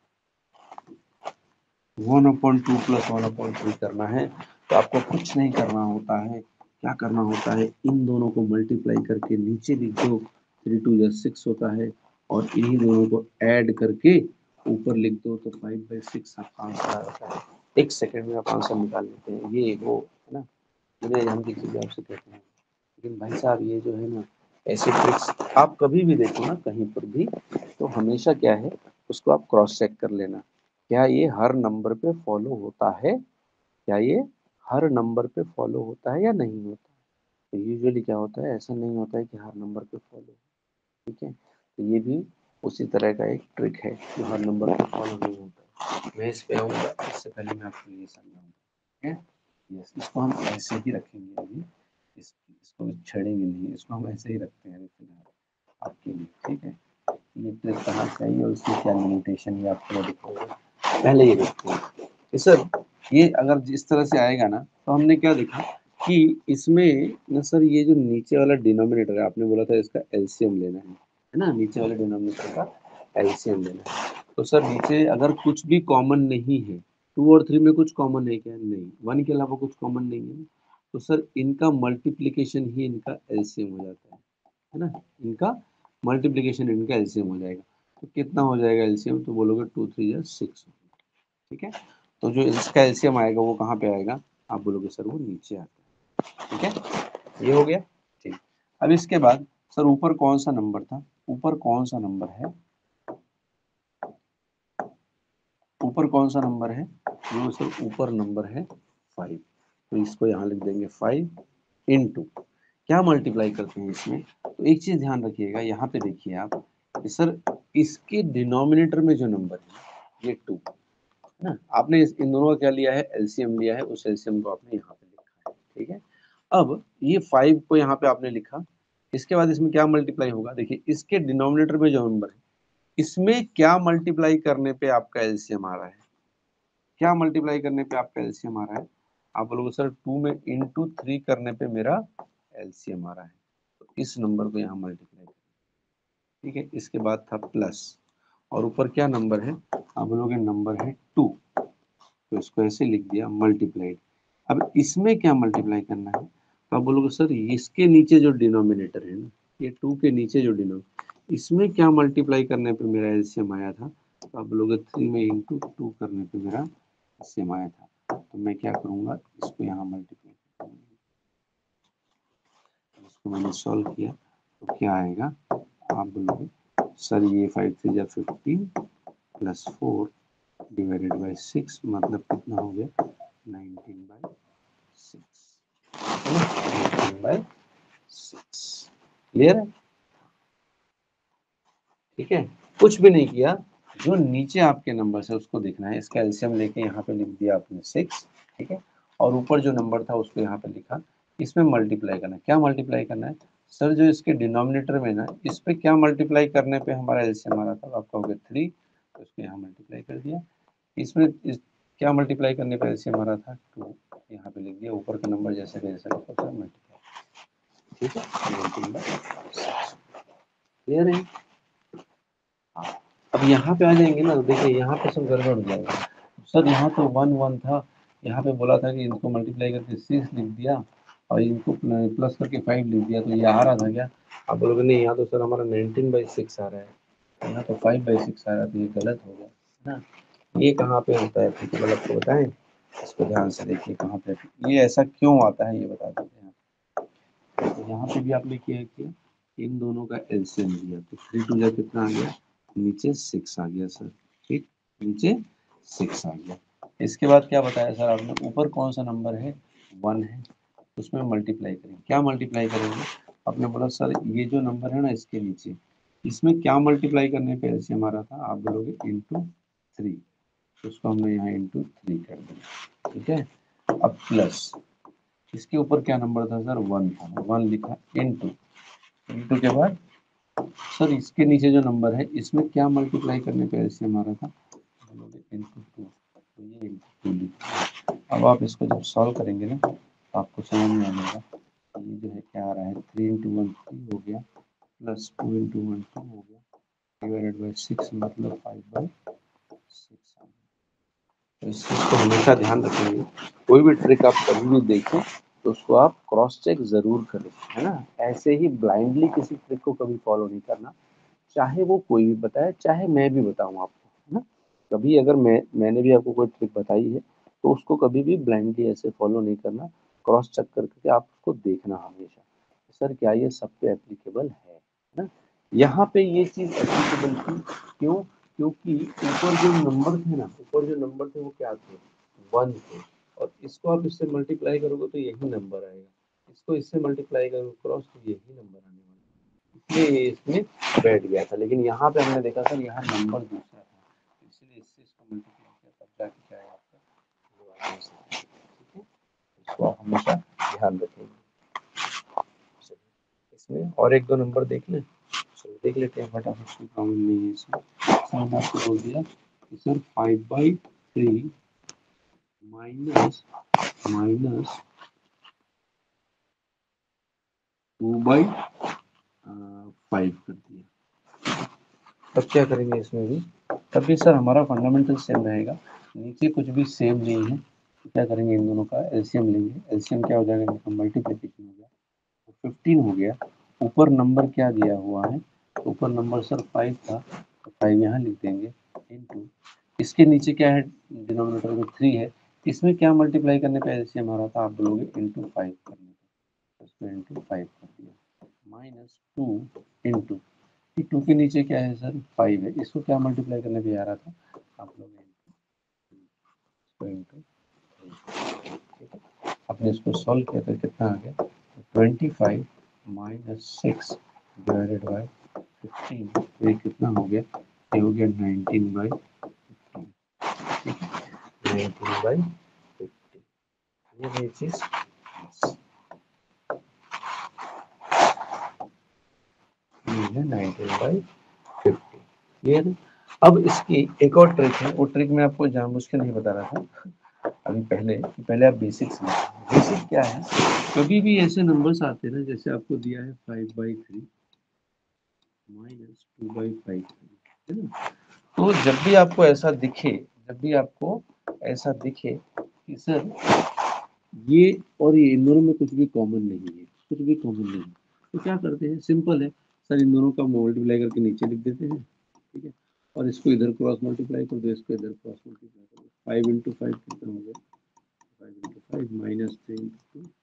1/2 प्लस 1/3 करना है, तो आपको कुछ नहीं करना होता है। क्या करना होता है, इन दोनों को मल्टीप्लाई करके नीचे लिख दो, 3 2 जा 6 होता है, और इन्हीं दोनों को ऐड करके ऊपर लिख दो, तो 5/6 आपका आंसर आ जाता है। एक सेकंड में आप आंसर निकाल लेते हैं। ये वो है ना, मुझे हम की चीजें आपसे कहते हैं, लेकिन भाई साहब ये जो है ना, ऐसे ट्रिक्स आप कभी भी देखो ना कहीं पर भी, तो हमेशा क्या है, उसको आप क्रॉस चेक कर लेना, क्या ये हर नंबर पे फॉलो होता है, क्या ये हर नंबर पे फॉलो होता है या नहीं होता है। तो यूजुअली क्या होता है, ऐसा नहीं होता है कि हर नंबर पे फॉलो, ठीक है। तो ये भी उसी तरह का एक ट्रिक है जो हर नंबर पे फॉलो नहीं होता है। मैं इस पे आऊँगा, इससे पहले मैं आपको ये समझाऊंगा, ठीक है। यस, इसको हम ऐसे ही रखेंगे अभी, इसको छेड़ेंगे नहीं, इसको हम ऐसे ही रखते हैं अभी फिलहाल आपके लिए, ठीक है। ये ट्रिक कहाँ चाहिए और इसकी क्या लिमिटेशन है आपको मैं दिखाऊंगा। पहले ये देखते हैं कि सर ये अगर जिस तरह से आएगा ना, तो हमने क्या देखा कि इसमें ना सर ये जो नीचे वाला डिनोमिनेटर है, आपने बोला था इसका एलसीएम लेना है ना, नीचे वाले डिनोमिनेटर का एलसीएम लेना है। तो सर नीचे अगर कुछ भी कॉमन नहीं है, 2 और 3 में कुछ कॉमन है क्या? नहीं। 1 के अलावा कुछ कॉमन नहीं है, तो सर इनका मल्टीप्लीकेशन ही इनका एलसीएम हो जाता है ना, इनका मल्टीप्लीकेशन इनका एलसीएम हो जाएगा। तो कितना हो जाएगा एलसीएम? तो बोलोगे 2 3 जा 6, ठीक है। तो जो इसका एलसीएम आएगा वो कहाँ पे आएगा? आप बोलोगे सर वो नीचे आता है, ठीक है। ये हो गया, ठीक। अब इसके बाद सर ऊपर कौन सा नंबर था? ऊपर कौन सा नंबर है? ऊपर कौन सा नंबर है? वो सर ऊपर नंबर है 5। तो इसको यहाँ लिख देंगे 5 इंटू, क्या मल्टीप्लाई करते हैं इसमें? तो एक चीज ध्यान रखिएगा, यहाँ पे देखिए आप कि सर इसके डिनोमिनेटर में जो नंबर है ये 2 है ना, आपने इन दोनों का क्या लिया है? एलसीएम लिया है, उस एलसीएम को आपने यहाँ पे लिखा है, ठीक है। अब ये 5 को यहाँ पे आपने लिखा, इसके बाद इसमें क्या मल्टीप्लाई होगा? देखिए इसके डिनोमिनेटर में जो नंबर है, इसमें क्या मल्टीप्लाई करने पे आपका एलसीएम आ रहा है? क्या मल्टीप्लाई करने पे आपका एलसीएम आ रहा है? आप बोलोगे सर 2 में इंटू 3 करने पे मेरा एलसीएम आ रहा है, तो इस नंबर को यहाँ मल्टीप्लाई करें, ठीक है। इसके बाद था प्लस, और ऊपर क्या नंबर है? आप बोलोगे नंबर है 2, तो इसको ऐसे लिख दिया मल्टीप्लाइड। अब इसमें क्या मल्टीप्लाई करना है? तो आप बोलोगे सर इसके नीचे जो डिनोमिनेटर है ना, ये 2 के नीचे जो डिनोमिनेटर, इसमें क्या मल्टीप्लाई करने पे मेरा एलसीएम आया था? तो आप बोलोगे 3 में इंटू 2 करने पे मेरा एलसीएम आया था। तो मैं क्या करूंगा, इसको यहाँ मल्टीप्लाई करूंगा, इसको मैंने सॉल्व किया तो क्या आएगा? आप बोलोगे सर ये 5 3 जा 15 प्लस 4 डिवाइडेड बाई 6, मतलब कितना हो गया? 19/6, है ना, 19/6। क्लियर है? ठीक है, कुछ भी नहीं किया, जो नीचे आपके नंबर है उसको देखना है। इसका एलसीएम लेके यहाँ पे लिख दिया आपने 6, ठीक है, और ऊपर जो नंबर था उसको यहाँ पे लिखा। इसमें मल्टीप्लाई करना है। क्या मल्टीप्लाई करना है? सर जो इसके डिनोमिनेटर में ना, इस पे क्या मल्टीप्लाई करने पे हमारा एलसीएम आ रहा था? आपका हो गया 3, तो इसको यहाँ मल्टीप्लाई कर दिया। इसमें क्या मल्टीप्लाई करने पे एलसीएम आ रहा था? 2, यहाँ पे लिख दिया। ऊपर का नंबर जैसे का जैसा लिखा था मल्टीप्लाई, ठीक है। क्लियर है? हाँ। अब यहाँ पे आ जाएंगे ना, तो देखिए यहाँ पे सब गड़बड़ हो जाएगा। सर यहाँ तो 1 1 था, यहाँ पे बोला था कि इनको मल्टीप्लाई करके 6 लिख दिया और इनको प्लस करके 5 लिख दिया, तो ये आ रहा था क्या? आप बोलोगे नहीं, यहाँ तो सर हमारा 19/6 आ रहा है, यहाँ तो 5/6 आ रहा है, तो ये गलत हो गया ना। ये कहाँ पे होता है एप्लीकेबल आपको बताएं, इसको ध्यान से देखिए कहाँ पे ये ऐसा क्यों आता है ये बता देते हैं। तो यहाँ पे भी आपने क्या किया, इन दोनों का एलसीएम लिया तो 3 टू जा कितना आ गया, नीचे 6 आ गया सर, ठीक, नीचे 6 आ गया। इसके बाद क्या बताया सर आपने, ऊपर कौन सा नंबर है, 1 है, उसमें मल्टीप्लाई करेंगे, क्या मल्टीप्लाई करेंगे, आपने बोला सर ये जो नंबर है ना इसके नीचे, इसमें क्या मल्टीप्लाई करने पे एलसीएम आ रहा था, आप बोलोगे इंटू 3, तो उसको हमने यहाँ इंटू 3 कर दिया, ठीक है। अब प्लस इसके ऊपर क्या नंबर था सर, 1 था, 1 लिखा, इंटू, इंटू के बाद सर इसके नीचे जो नंबर है इसमें क्या मल्टीप्लाई करने पे एलसीएम आ रहा था, इंटू 2, तो ये इंटू 2 लिखा। अब आप इसको जब सॉल्व करेंगे ना तो आपको समझ में आ जाएगा, ये जो है क्या आ रहा है, 3 इंटू 1 3 हो गया, प्लस 2 इंटू 1 2 हो गया, डिवाइडेड बाई 6 मतलब 5/6 आ गया। तो इस चीज़ को हमेशा ध्यान रखेंगे, कोई भी ट्रिक आप कभी भी देखें तो उसको आप क्रॉस चेक ज़रूर करें, है ना। ऐसे ही ब्लाइंडली किसी ट्रिक को कभी फॉलो नहीं करना, चाहे वो कोई भी बताए, चाहे मैं भी बताऊँ आपको, है ना। कभी अगर मैंने भी आपको कोई ट्रिक बताई है तो उसको कभी भी ब्लाइंडली ऐसे फॉलो नहीं करना, क्रॉस चेक करके आप उसको देखना हमेशा, सर क्या ये सब पे एप्लीकेबल है ना। यहाँ पे ये चीज़ एप्लीकेबल थी, क्यों, क्योंकि ऊपर जो नंबर थे ना, ऊपर जो नंबर थे वो क्या थे, 1 थे, और इसको आप इससे मल्टीप्लाई करोगे तो यही नंबर आएगा, इसको इससे मल्टीप्लाई करोगे क्रॉस तो यही नंबर आने वाला है, इसलिए ये इसमें बैठ गया था। लेकिन यहाँ पे हमने देखा सर यहाँ नंबर दूसरा था, इसलिए इससे इसको मल्टीप्लाई किया तब जाके क्या आएगा आपका, ये वाला आंसर, ठीक है। इसको आप हमेशा ध्यान रखेंगे। इसमें और एक दो नंबर देख लें, चलो देख लेते हैं फटाफट, कोई प्रॉब्लम नहीं है इसमें। सर मैंने आपको बोल दिया कि सर 5/3 माइनस माइनस 2/5 कर दिया। तब क्या करेंगे इसमें भी, तब भी सर हमारा फंडामेंटल सेम रहेगा, नीचे कुछ भी सेम नहीं है, तो क्या करेंगे इन दोनों का एलसीएम लेंगे, एलसीएम क्या हो जाएगा, इनका मल्टीप्लिकेशन हो गया, तो 15 हो गया, ऊपर नंबर क्या दिया हुआ है, तो ऊपर नंबर सर 5 था, तो 5 यहाँ लिख देंगे, इनटू इसके नीचे क्या है, डिनोमिनेटर में 3 है, इसमें क्या मल्टीप्लाई करने पे एलसीएम आ रहा था, आप बोलोगे इंटू 5 करने पे, इसको इंटू 5 कर दिया, माइनस 2 इंटू 2 के नीचे क्या है सर, 5 है, इसको क्या मल्टीप्लाई करने पे आ रहा था, आप लोग इंटू, ठीक है। आपने इसको सॉल्व किया तो कितना आ गया, 25 माइनस 6 डिवाइडेड बाई 15, तो ये कितना हो गया, ये हो गया 19/15, ठीक है, 19/15, ये रही चीज, ये है 19/15, क्लियर है। अब इसकी एक और ट्रिक है, वो ट्रिक मैं आपको जानबूझ के नहीं बता रहा था अभी, पहले आप बेसिक समझिए। बेसिक क्या है, कभी भी ऐसे नंबर्स आते हैं ना, जैसे आपको दिया है 5/3 माइनस 2/5, है ना, तो जब भी आपको ऐसा दिखे, जब भी आपको ऐसा दिखे कि सर ये और ये इन दोनों में कुछ भी कॉमन नहीं है, कुछ भी कॉमन नहीं है, तो क्या करते हैं, सिंपल है सर, इन दोनों का मल्टीप्लाई करके नीचे लिख देते हैं, ठीक है, और इसको इधर क्रॉस मल्टीप्लाई कर दो, इसको इधर क्रॉस मल्टीप्लाई कर दो, 5 इंटू 5 कितना हो गया, 5 इंटू 5 माइनस 3 इंटू 2,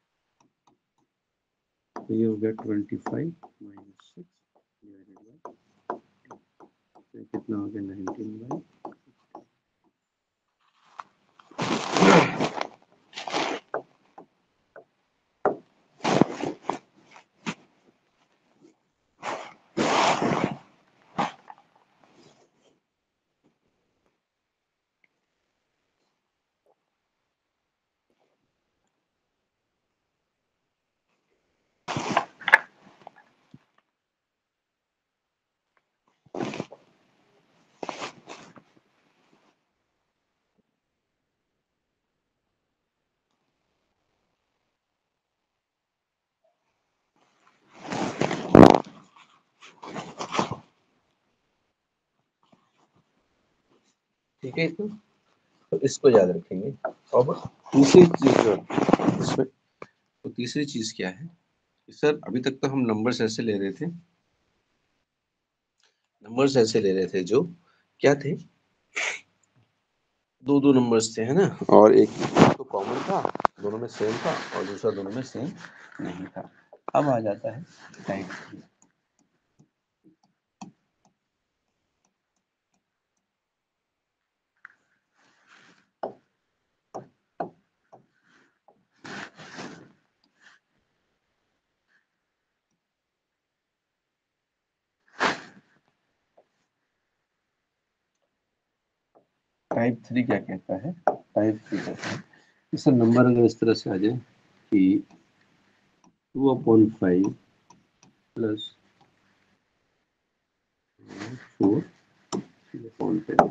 तो ये हो गया 25 माइनस 6 डिवाइडेड बाई, तो कितना हो गया 19/, ठीक है। तो इसको याद रखेंगे। अब तीसरी चीज जो इसमें, तो तीसरी चीज क्या है कि सर अभी तक तो हम नंबर्स ऐसे ले रहे थे, नंबर्स ऐसे ले रहे थे जो क्या थे, दो दो नंबर्स थे, है ना, और एक तो कॉमन था, दोनों में सेम था, और दूसरा दोनों में सेम नहीं था। अब आ जाता है टाइप 3। टाइप 3 क्या कहता है? टाइप 3 कहता है इसका नंबर अगर इस तरह से आ जाए कि 2/5 प्लस 4/10,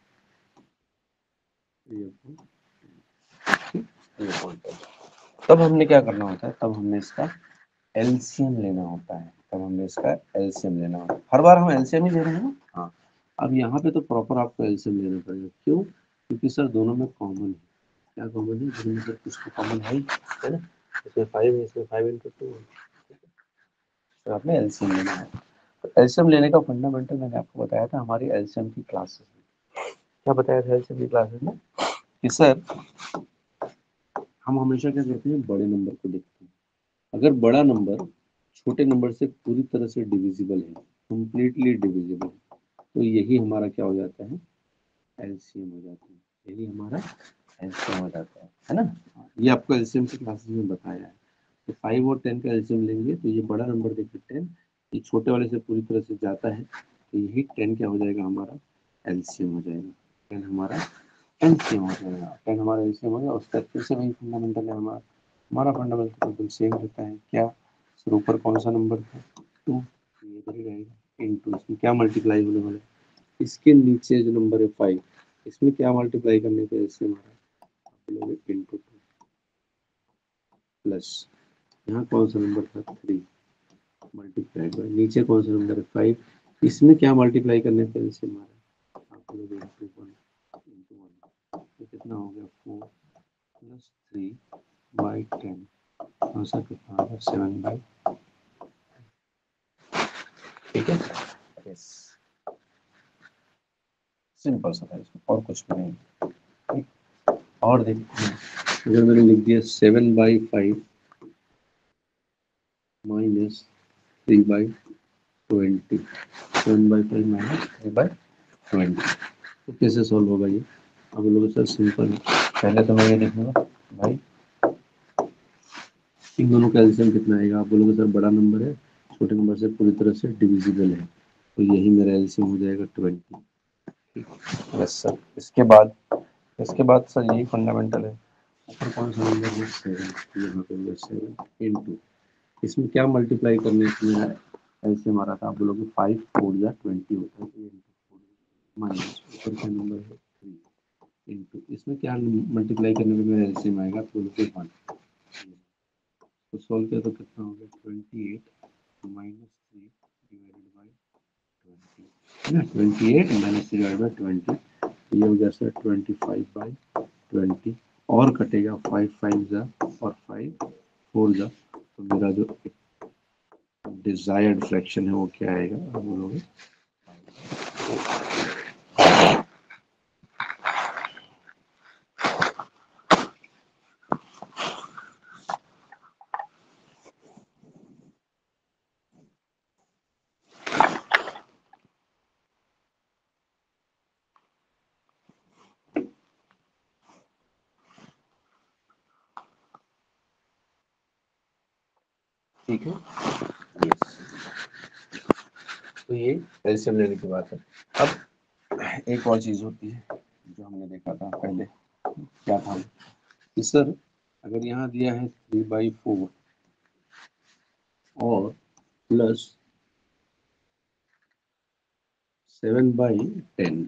तब हमने क्या करना होता है, तब हमने इसका एलसीएम लेना होता है, तब हमने इसका एलसीएम लेना होता है। हर बार हम एलसीएम ही ले रहे हैं ना। हाँ, अब यहाँ पे तो प्रॉपर आपको एलसीएम लेना पड़ेगा। क्यों? क्योंकि सर दोनों में कॉमन है। क्या कॉमन है? दोनों में सर कुछ तो कॉमन है ही, है ना। इसमें 5 है, इसमें 5/2 है, तो आपने एलसीएम लेना है। तो एलसीएम लेने का फंडामेंटल मैंने आपको बताया था हमारी एलसीएम की क्लासेस में। क्या बताया था एलसीएम की क्लासेस में? कि सर हम हमेशा क्या करते हैं, बड़े नंबर को देखते हैं। अगर बड़ा नंबर छोटे नंबर से पूरी तरह से डिविजिबल है, कंप्लीटली डिविजिबल है, तो यही हमारा क्या हो जाता है, एलसीएम हो जाता है। यही हमारा एलसीएम हो जाता है ना। ये आपको एलसीएम की क्लासेस में बताया है। तो 5 और 10 का एलसीएम लेंगे तो ये बड़ा नंबर देखिए 10, ये छोटे वाले से पूरी तरह से जाता है, तो यही 10 क्या हो जाएगा, हमारा एलसीएम हो जाएगा। 10 हमारा एलसीएम हो जाएगा, 10 हमारा एलसीएम हो जाएगा। उसका फिर से वही फंडामेंटल है हमारा। हमारा फंडामेंटल एकदम सेम रहता है। क्या सर, ऊपर कौन सा नंबर था, 2, ये इधर ही रहेगा इनटू, इसमें क्या मल्टीप्लाई होने वाला है, इसके नीचे जो नंबर है 5, इसमें क्या मल्टीप्लाई करने पे एलसीएम आ रहा है, इनटू 2 प्लस यहाँ कौन सा नंबर था, 3 मल्टीप्लाई बाय नीचे कौन सा नंबर है, 5, इसमें क्या मल्टीप्लाई करने पे एलसीएम आ रहा है, आप लोग इनटू 1 इनटू 1, तो कितना हो गया, 4 प्लस 3/10, आंसर कितना आ गया, 7/, ठीक है। यस, सिंपल सा था इसमें, और कुछ भी नहीं। ठीक? और देखते हैं, अगर मैंने लिख दिया 7/5 माइनस 3/20, 7/5 माइनस 3/20, तो कैसे सॉल्व होगा ये? अब लोग सर सिंपल है, पहले तो मैं ये देखूंगा भाई इन दोनों का एलसीएम कितना आएगा। आप बोलोगे सर बड़ा नंबर है छोटे नंबर से पूरी तरह से डिविजिबल है, तो यही मेरा एलसीएम हो जाएगा 20। Yes sir. इसके बाद सर यही फंडामेंटल है। ऊपर कौन सा नंबर है, 7, यहाँ पे होगा 7 इनटू, इसमें क्या मल्टीप्लाई करने के लिए एलसीएम आ रहा था, आप बोलोगे 5 4 या 20 होता है, तो ये माइनस ऊपर का नंबर है 3 इनटू, इसमें क्या मल्टीप्लाई करने पे मेरा एलसीएम आएगा, तो बोलोगे 1। तो सॉल्व किया तो कितना हो गया, 28 माइनस 3 डिवाइडेड बाई 20, है ना, 28 माइनस 3 डिवाइडेड बाई 20, ये हो गया सर 25/20, और कटेगा 5 5 जा और 5 4 जा, तो मेरा जो डिजायर्ड फ्रैक्शन है वो क्या आएगा, आप बोलोगे। ठीक है, यस, तो ये एलसीएम लेने की बात है। अब एक और चीज होती है जो हमने देखा था पहले, क्या था कि सर अगर यहाँ दिया है 3/4 और प्लस 7/10,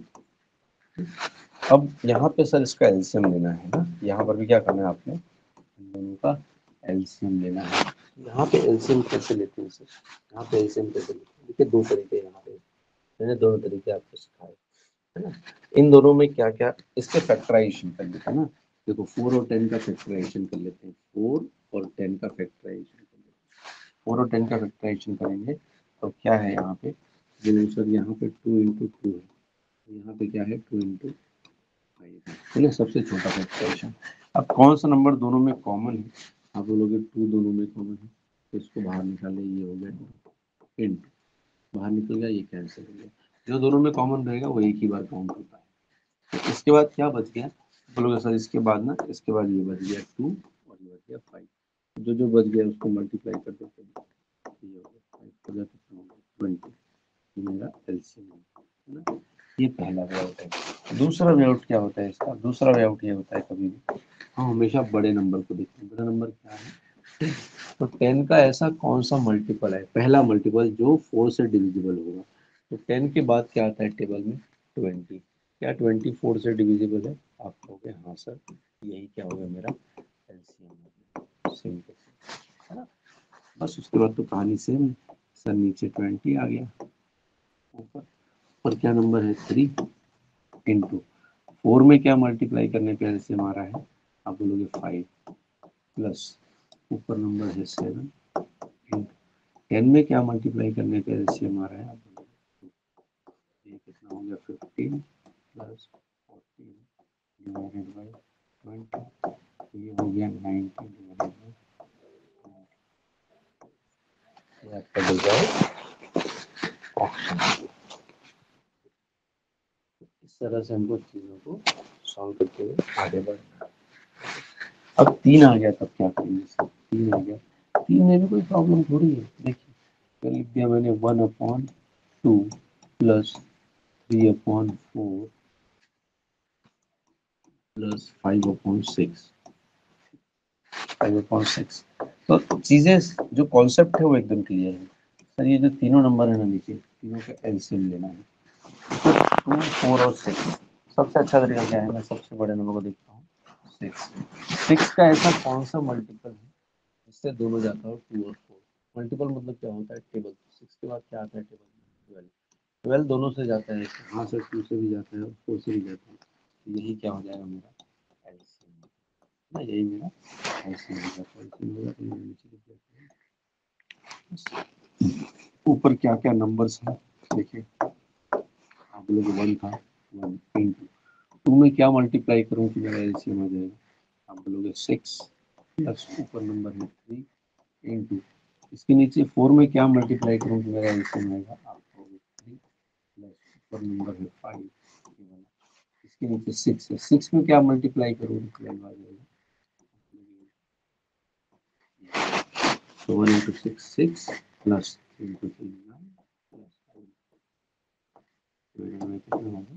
अब यहाँ पे सर इसका एलसीएम लेना है ना, यहाँ पर भी क्या करना है आपने, इन दोनों का एलसीएम लेना है। यहाँ पे एलसीएम कैसे लेते हैं सर, यहाँ पे एलसीएम कैसे लेते हैं, देखिए दो तरीके यहाँ पे मैंने दोनों तरीके आपको सिखाए, है ना। इन दोनों में क्या क्या, इसके फैक्टराइजेशन कर लेते हैं ना। देखो 4 और 10 का फैक्टराइजेशन कर लेते हैं, 4 और 10 का फैक्टराइजेशन कर लेते हैं, 4 और 10 का फैक्टराइजेशन करेंगे तो क्या है यहाँ पे, सर यहाँ पे 2 × 2 है, यहाँ पे क्या है 2 × ठीक है, सबसे छोटा फैक्टराइजेशन। अब कौन सा नंबर दोनों में कॉमन है, आप बोलोगे 2 दोनों में कॉमन है, तो इसको बाहर निकाले, ये हो गया इंटू, बाहर निकल गया, ये कैंसिल हो गया, जो दोनों में कॉमन रहेगा वो एक ही बार काउंट होता है। तो इसके बाद क्या बच गया, बोलोगे सर इसके बाद ना, इसके बाद ये बच गया 2 और ये बच गया 5, जो जो बच गया उसको मल्टीप्लाई कर देते हैं, ये हो गया 5 हो गया, कितना हो गया 20, ये मेरा एलसीएम है ना। ये पहला वे आउट है। दूसरा वे आउट क्या होता है इसका, दूसरा वे आउट ये होता है कभी भी हम हमेशा बड़े नंबर को देखते हैं। बड़ा नंबर क्या है, तो 10 का ऐसा कौन सा मल्टीपल है, पहला मल्टीपल जो 4 से डिविजिबल होगा। तो 10 के बाद क्या आता है टेबल में 20, क्या 20 4 से डिविजिबल है, आप कहोगे हाँ सर, यही क्या हो गया मेरा एलसीएम, सिंपल है ना। बस उसके बाद तो कहानी सेम है, सर नीचे 20 आ गया, ऊपर क्या नंबर है 3 इंटू 4 में क्या मल्टीप्लाई करने पे एलसीएम आ रहा है, आप बोलोगे 5 प्लस ऊपर नंबर है 7 इंटू 10 में क्या मल्टीप्लाई करने पे एलसीएम आ रहा है, आप बोलोगे ये कितना हो गया 15 प्लस 14 डिवाइडेड बाई 20, ये हो गया 19 डिवाइडेड बाई, ये आपका डिजाइन ऑप्शन। इस तरह से हमको चीजों को सॉल्व करते हुए आगे बढ़ना। अब 3 आ गया तब क्या करेंगे सर, 3 आ गया, 3 में भी कोई प्रॉब्लम थोड़ी है, देखिए तो लिख दिया मैंने 1/2 प्लस 3/4 प्लस 5/6, 5/6। तो चीजें जो कॉन्सेप्ट है वो एकदम क्लियर है सर। ये जो तीनों नंबर है ना नीचे, तीनों का एलसीएम लेना है, तो 2 4 और 6, सबसे अच्छा तरीका क्या है, मैं सबसे बड़े नंबर को देखता हूँ 6 का ऐसा कौन सा मल्टीपल है इससे दोनों जाता हो 2 और 4, मल्टीपल मतलब क्या होता है टेबल, 6 के बाद क्या आता है टेबल में 12, 12 दोनों से जाता है, हाँ सर 2 से भी जाता है और 4 से भी जाता है, तो यही क्या हो जाएगा मेरा एलसीएम ना, यही मेरा एलसीएम होगा। तो एलसीएम होगा तो मैं नीचे लिख देता हूँ। ऊपर क्या क्या नंबर्स हैं देखिए, आप लोग 1 था 1 इंटू 2 में क्या मल्टीप्लाई करूँ कि मेरा एलसीएम आ जाएगा, आप बोलोगे 6 प्लस ऊपर नंबर है 3 इंटू इसके नीचे 4 में क्या मल्टीप्लाई करूँ कि मेरा एलसीएम आएगा, आप कहोगे 3 प्लस ऊपर नंबर है 5, इसके नीचे 6 है, 6 में क्या मल्टीप्लाई करूँ तो आ जाएगा, so 1 into 6 6 plus 3 into 3 9 plus 4 divided by कितना होगा,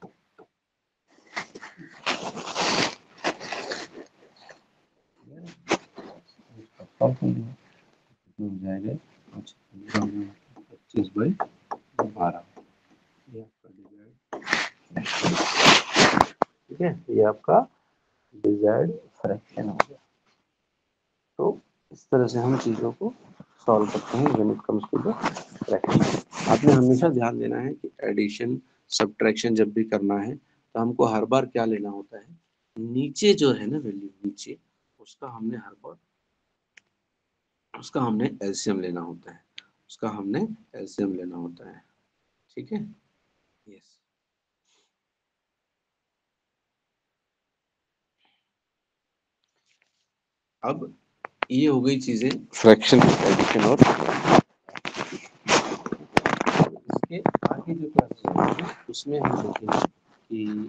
इसका सॉल्व कर लिया तो हो जाएगा 25/12, ये आपका डिजायर्ड, ठीक है, ये आपका डिजायर्ड फ्रैक्शन हो गया। तो इस तरह से हम चीज़ों को सॉल्व करते हैं when it comes to the fraction. आपने हमेशा ध्यान देना है कि एडिशन सब्ट्रैक्शन जब भी करना है तो हमको हर बार क्या लेना होता है, नीचे जो है ना वैल्यू नीचे, उसका हमने हर बार उसका हमने एलसीएम लेना होता है, उसका हमने एलसीएम लेना होता है, ठीक है। यस, अब ये हो गई चीजें फ्रैक्शन, एडिशन और इसके आगे जो क्लासेस होंगे उसमें हम देखेंगे कि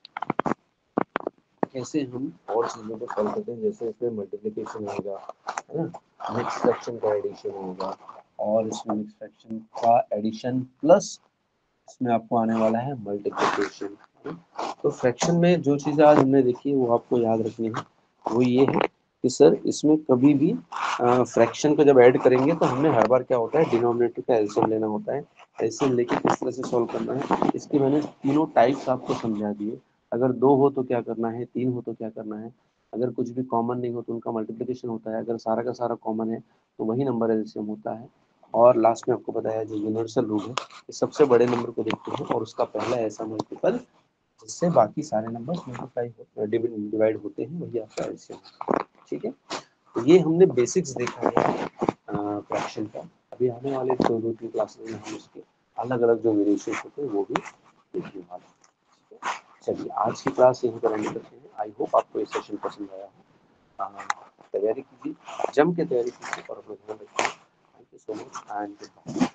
कैसे हम और चीज़ों को सॉल्व करते हैं, जैसे इसमें मल्टीप्लिकेशन होगा, है ना, मिक्स फ्रैक्शन का एडिशन होगा, और इसमें मिक्स फ्रैक्शन का एडिशन प्लस इसमें आपको आने वाला है मल्टीप्लिकेशन। तो फ्रैक्शन में जो चीज़ें आज हमने देखी है वो आपको याद रखनी है, वो ये है कि सर इसमें कभी भी फ्रैक्शन को जब ऐड करेंगे तो हमने हर बार क्या होता है डिनोमिनेटर का एलसीएम लेना होता है। एलसीएम लेके किस तरह से सॉल्व करना है इसके मैंने तीनों टाइप्स आपको समझा दिए। अगर 2 हो तो क्या करना है, 3 हो तो क्या करना है, अगर कुछ भी कॉमन नहीं हो तो उनका मल्टीप्लिकेशन होता है, अगर सारा का सारा कॉमन है तो वही नंबर एलसीएम होता है। और लास्ट में आपको बताया जो यूनिवर्सल रूल है, सबसे बड़े नंबर को देखते हैं और उसका पहला ऐसा मल्टीपल जिससे बाकी सारे नंबर मल्टीप्लाई डिवाइड होते हैं, वही आपका एलसीएम है, ठीक है। तो ये हमने बेसिक्स देखा है फ्रैक्शन का। अभी आने वाले 2-3 क्लासेस में हम उसके अलग अलग जो वेरिएशन होते हैं वो भी देखने वाले हैं। चलिए आज की क्लास यहीं पर एंड करते हैं। आई होप आपको ये सेशन पसंद आया हो। तैयारी कीजिए, जम के तैयारी कीजिए और अपना ध्यान रखिए। Thank you so much and